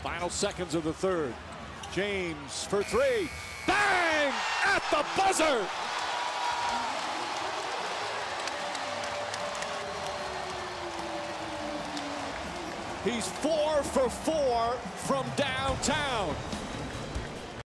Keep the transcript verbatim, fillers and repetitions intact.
Final seconds of the third. James for three. Bang! At the buzzer! He's four for four from downtown.